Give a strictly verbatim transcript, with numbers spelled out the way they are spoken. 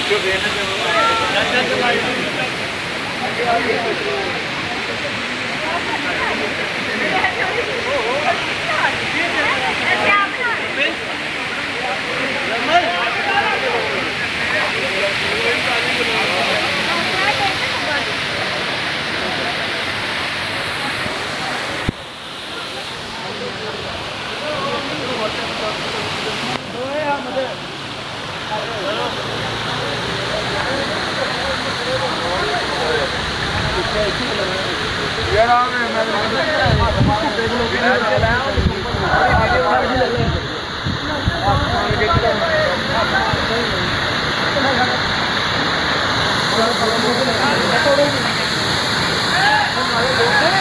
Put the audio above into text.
Hãy subscribe cho kênh Ghiền Mì Gõ để không bỏ lỡ những video hấp dẫn।